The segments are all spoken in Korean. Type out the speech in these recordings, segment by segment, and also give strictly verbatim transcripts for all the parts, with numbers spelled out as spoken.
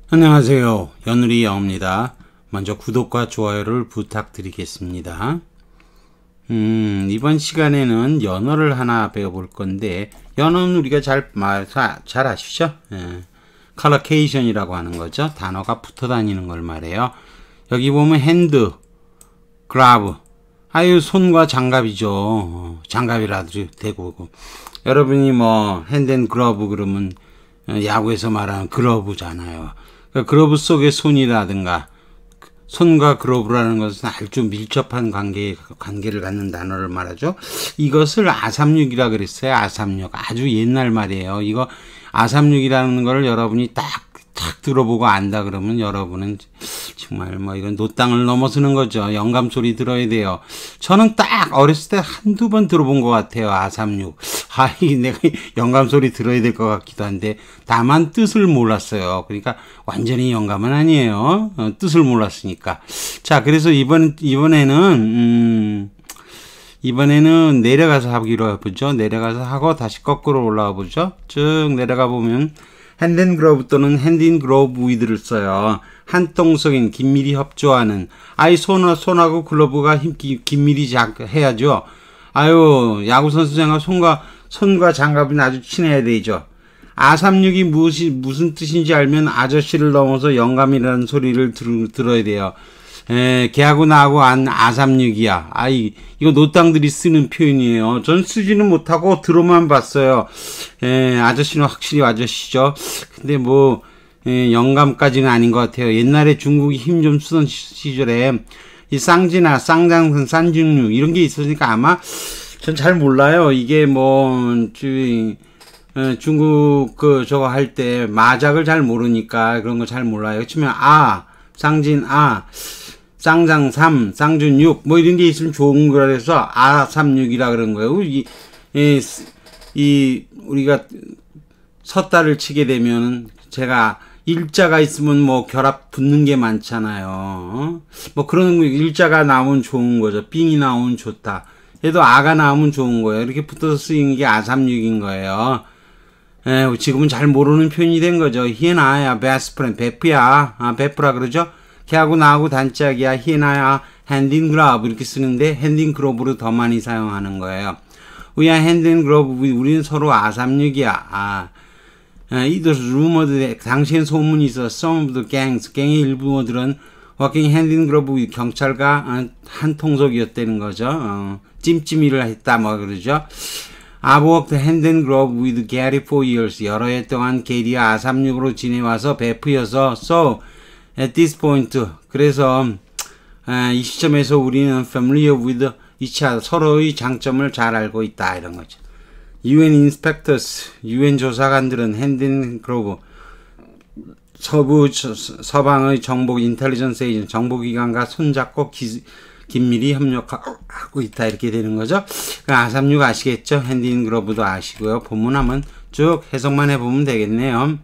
안녕하세요. 연우리 영어입니다. 먼저 구독과 좋아요를 부탁드리겠습니다. 음, 이번 시간에는 연어를 하나 배워볼 건데, 연어는 우리가 잘, 말, 잘 아시죠? 예. 컬러케이션이라고 하는 거죠. 단어가 붙어 다니는 걸 말해요. 여기 보면 핸드, 그라브. 아유, 손과 장갑이죠. 장갑이라도 되고. 여러분이 뭐, 핸드 앤 그러브 그러면, 야구에서 말하는 그러브잖아요. 그러니까 그러브 속에 손이라든가 손과 그러브라는 것은 아주 밀접한 관계, 관계를 갖는 단어를 말하죠. 이것을 아삼육이라 그랬어요. 아삼육. 아주 옛날 말이에요. 이거 아삼육이라는 걸 여러분이 딱, 딱 들어보고 안다 그러면 여러분은 정말 뭐 이건 노땅을 넘어서는 거죠. 영감 소리 들어야 돼요. 저는 딱 어렸을 때 한두 번 들어본 것 같아요. 아삼육. 아, 이 내가 영감 소리 들어야 될 것 같기도 한데, 다만 뜻을 몰랐어요. 그러니까 완전히 영감은 아니에요. 어, 뜻을 몰랐으니까. 자, 그래서 이번, 이번에는, 음, 이번에는 내려가서 하기로 해보죠. 내려가서 하고 다시 거꾸로 올라와 보죠. 쭉 내려가 보면, 핸드 앤 그러브 또는 핸드 인 그러브 위드를 써요. 한통속인 긴밀히 협조하는. 아이, 손, 손하고 글러브가 힘, 긴밀히 작, 해야죠. 아유, 야구선수생활 손과, 손과 장갑은 아주 친해야 되죠. 아삼육이 무엇이, 무슨 뜻인지 알면 아저씨를 넘어서 영감이라는 소리를 들, 들어야 돼요. 에, 걔하고 나하고 안 아삼육이야. 아이, 이거 노땅들이 쓰는 표현이에요. 전 쓰지는 못하고 들어만 봤어요. 에, 아저씨는 확실히 아저씨죠. 근데 뭐, 에, 영감까지는 아닌 것 같아요. 옛날에 중국이 힘 좀 쓰던 시절에 이 쌍지나 쌍장선, 쌍중류 이런 게 있으니까 아마 전 잘 몰라요. 이게 뭐, 주, 어, 중국 그 저거 할 때 마작을 잘 모르니까 그런 거 잘 몰라요. 치면 아, 쌍진 아, 쌍장 삼, 쌍준 육 뭐 이런 게 있으면 좋은 거라 해서 아삼육이라 그런 거예요. 이, 이, 이 우리가 섰다를 치게 되면 제가 일자가 있으면 뭐 결합 붙는 게 많잖아요. 어? 뭐 그런 일자가 나오면 좋은 거죠. 빙이 나오면 좋다. 얘도 아가 나오면 좋은 거예요. 이렇게 붙어서 쓰이는 게 아삼육인 거예요. 에, 지금은 잘 모르는 표현이 된 거죠. he and I야, best friend, 베프야. 아, 베프라 그러죠. 걔하고 나하고 단짝이야, he and I야, hand in glove 이렇게 쓰는데 hand in glove로 더 많이 사용하는 거예요. we are hand in glove, 우리는 서로 아삼육이야. 아, 이들 루머들 당시엔 소문이 있어. some of the gangs, 갱의 일부들은 working hand in glove 경찰과 한 통속이었다는 거죠. 어, 찜찜이를 했다 뭐 그러죠. I've worked hand in glove with Gary for years. 여러 해 동안 게리와 아삼육으로 지내와서 베프여서 so at this point 그래서 아, 이 시점에서 우리는 familiar with each other 서로의 장점을 잘 알고 있다 이런 거죠. 유엔 inspectors, 유엔 조사관들은 hand in glove 서부 서방의 정보 인텔리전스 에이전 정보기관과 손잡고 기, 긴밀히 협력하고 있다 이렇게 되는 거죠. 아삼육 아시겠죠? 핸드 인 그러브도 아시고요. 본문 한번 쭉 해석만 해보면 되겠네요.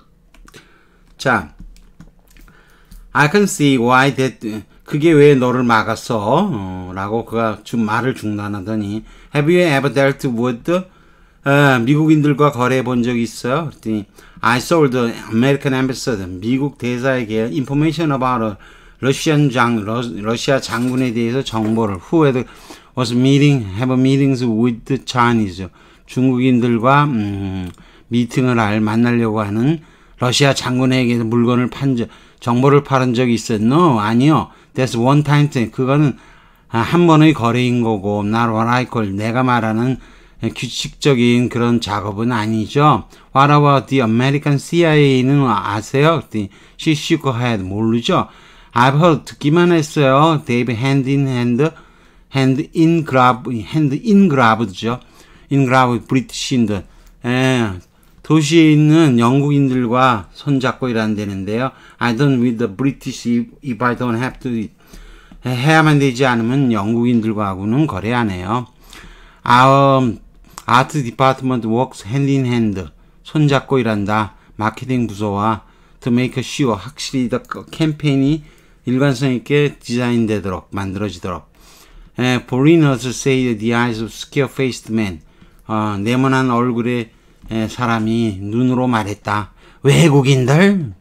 자, I can see why that 그게 왜 너를 막았어? 어, 라고 그가 좀 말을 중단하더니 Have you ever dealt with 어, 미국인들과 거래해 본 적이 있어요? 그랬더니 I sold the American ambassador 미국 대사에게 information about 러시안 장, 러, 러시아 장군에 대해서 정보를 who had was meeting, have meetings with the Chinese 중국인들과 음, 미팅을 할 만나려고 하는 러시아 장군에게 물건을 판 적, 정보를 팔은 적이 있어요? No, 아니요. That's one time thing. 그거는 한 번의 거래인 거고 not what I call 내가 말하는 규칙적인 그런 작업은 아니죠. What about the American 씨아이에이는 아세요? She shook her head. 모르죠. I've heard 듣기만 했어요. They've hand in hand, hand in grab, hand in grav죠. in grab 브리티시인들. 예, 도시에 있는 영국인들과 손잡고 일한다는데요. I don't with the British if, if I don't have to. 해야만 되지 않으면 영국인들과 하고는 거래 안 해요. Our art department works hand in hand. 손잡고 일한다. 마케팅 부서와 to make sure 확실히 더 캠페인이 일관성 있게 디자인되도록 만들어지도록. 에, foreigners say the eyes of scare-faced men. 어, 네모난 얼굴의 에, 사람이 눈으로 말했다. 외국인들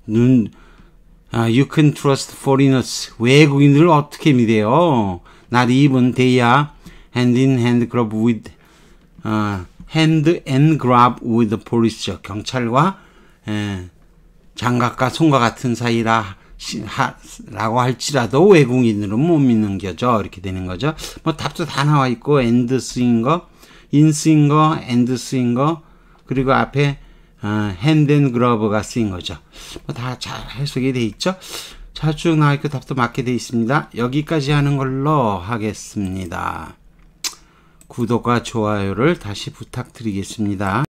눈, 아, you can trust foreigners. 외국인들을 어떻게 믿어요? Not even they are hand in hand grab with, 어, hand and grab with the police. 경찰과, 에, 장갑과 손과 같은 사이라, 하, 라고 할지라도 외국인들은 못 믿는 거죠. 이렇게 되는 거죠. 뭐 답도 다 나와 있고, and 쓰인 거, in 쓰인 거, and 쓰인 거, 그리고 앞에 어, hand and glove가 쓰인 거죠. 뭐 다 잘 해석이 돼 있죠. 자, 쭉 나와 있고 답도 맞게 돼 있습니다. 여기까지 하는 걸로 하겠습니다. 구독과 좋아요를 다시 부탁드리겠습니다.